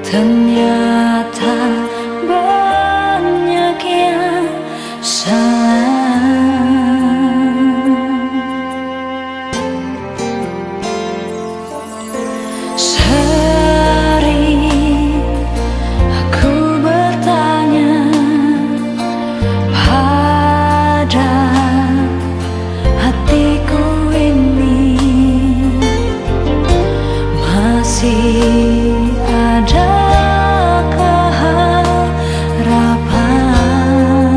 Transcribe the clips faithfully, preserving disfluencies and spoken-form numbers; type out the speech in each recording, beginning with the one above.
Ternyata banyak yang salah. Sering aku bertanya pada hatiku ini, masih adakah harapan?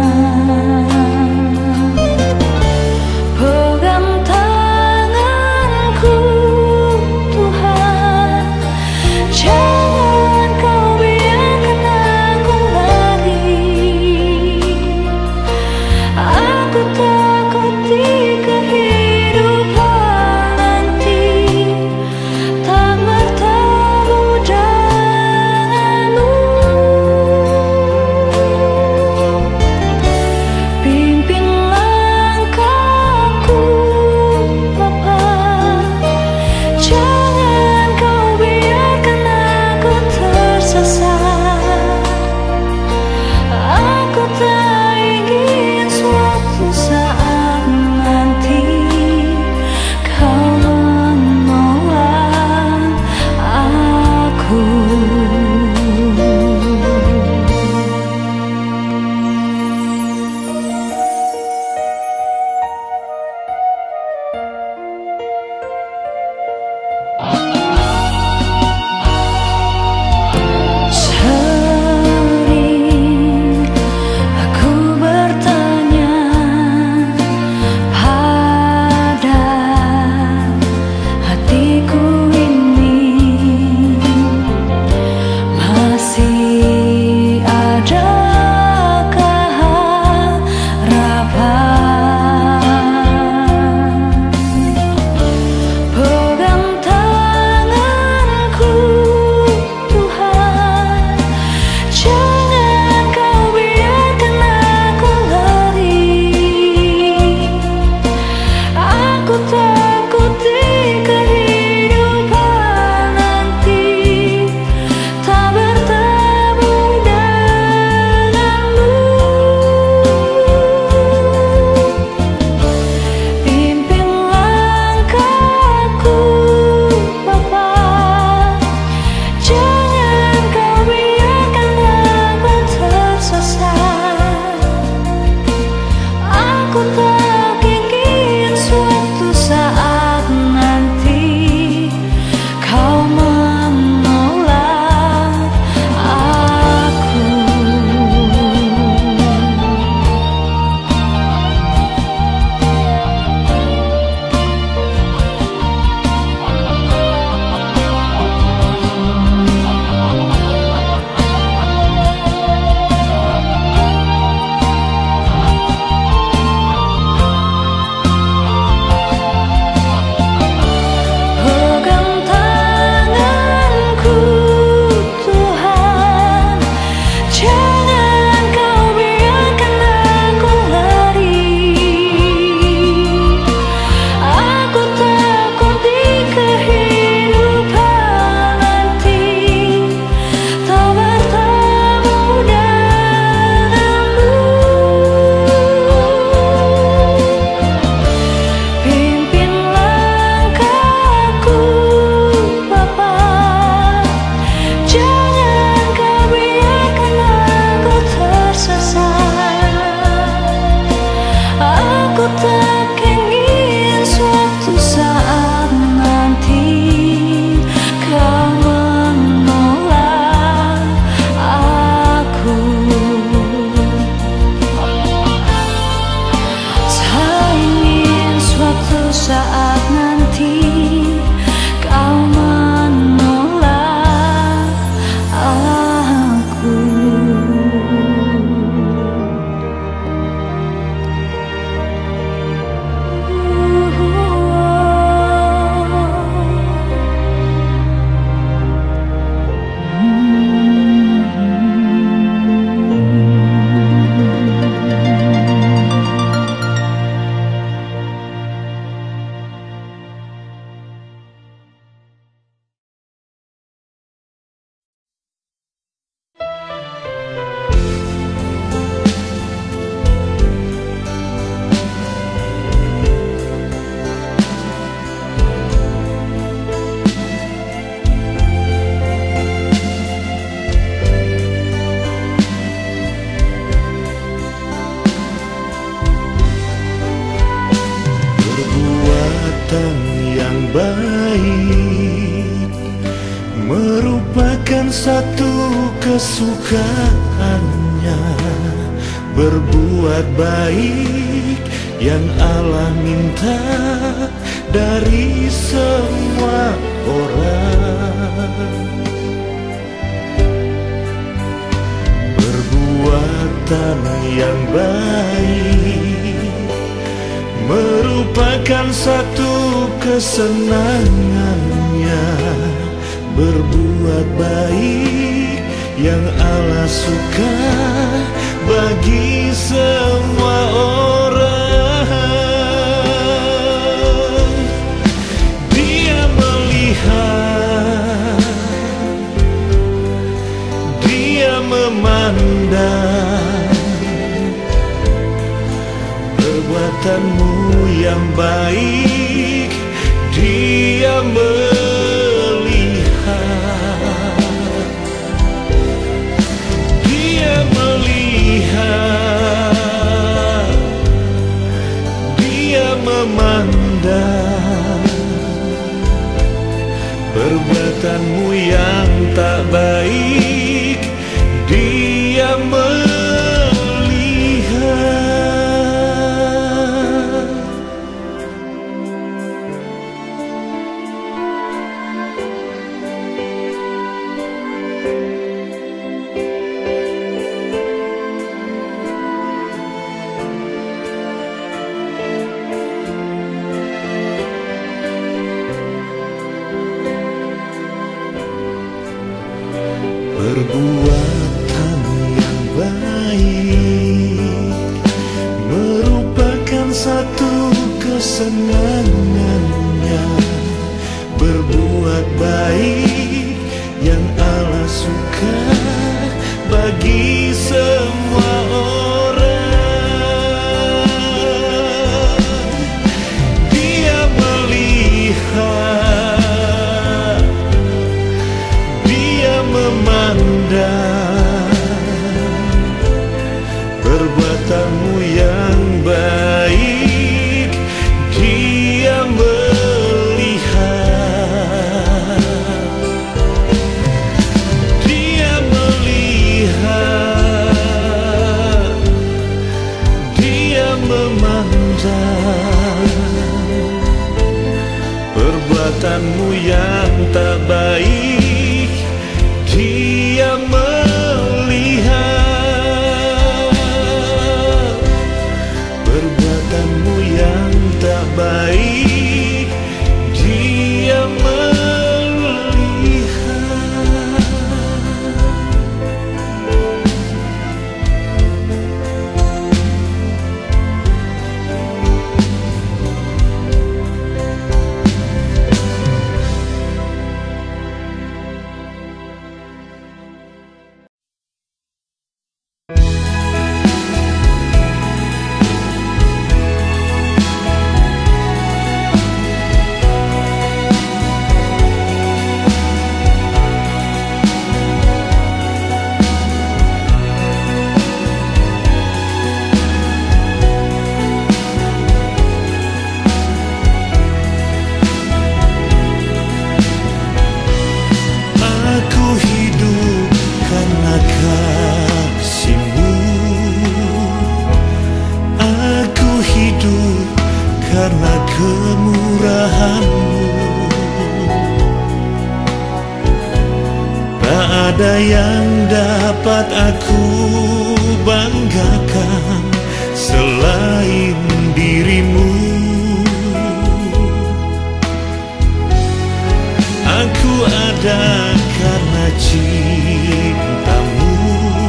satu kesukaannya, berbuat baik yang Allah minta dari semua orang. Perbuatan yang baik merupakan satu kesenangannya, berbuat baik yang Allah suka bagi semua orang. Dia melihat, dia memandang perbuatanmu yang baik. Dia melihat, dia melihat, dia memandang perbuatanmu yang tak baik. Dia melihat. Perbuatan yang baik merupakan satu kesenangannya, berbuat baik yang Allah suka bagi semua orang. Dia melihat, dia memandang perbuatanmu yang baik. Dia melihat, dia melihat, dia memandang perbuatanmu yang tak baik. Dia melihat perbuatanmu yang tak baik. Dia melihat. Aku hidup karena kasih-Mu, aku hidup karena kemurahan-Mu. Tak ada yang dapat aku banggakan selain diri-Mu. Aku ada karena cinta-Mu,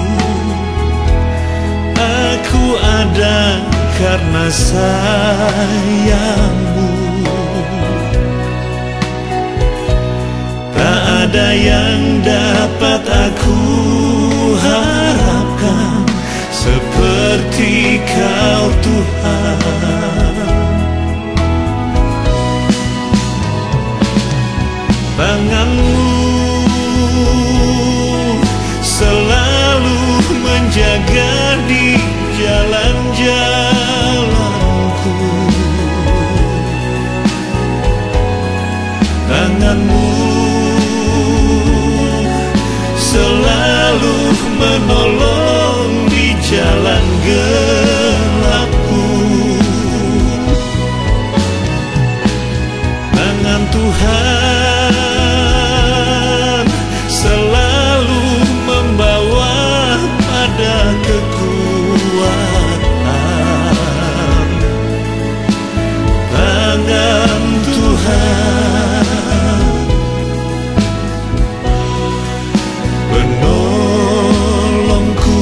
aku ada karena sayang-Mu. Tak ada yang dapat aku harapkan seperti Kau, Tuhan. Tangan-Mu selalu menjaga di jalan-jalanku. Tangan-Mu selalu menolong di jalan gelapku. Tangan Tuhan selalu membawa pada kekuatan. Tangan Tuhan penolongku.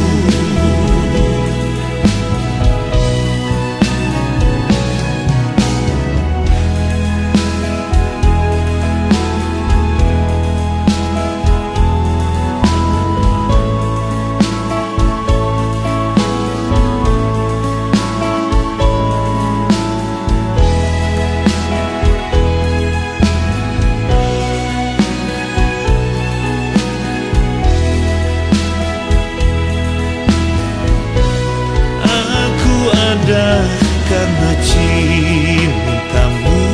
Ada karena cintamu,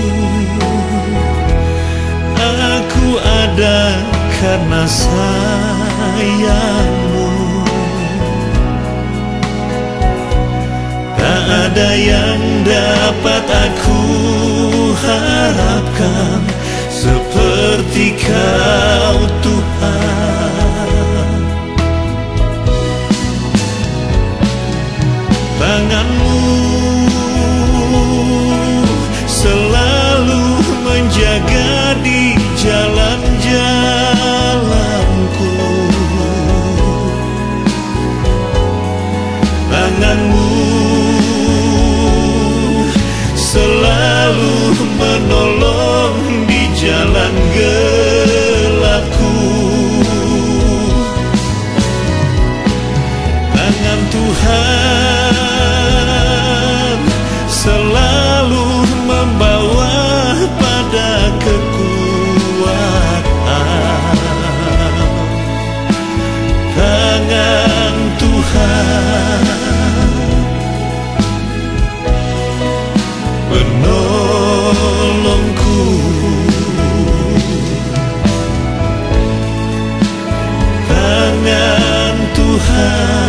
aku ada karena sayangmu. Tak ada yang dapat aku harapkan seperti Kau Tuhan. Tanganmu selalu menjaga di jalan-jalanku. Tanganmu selalu menolong di jalan gelapku. Tangan Tuhan selalu membawa pada kekuatan. Tangan Tuhan penolongku. Tangan Tuhan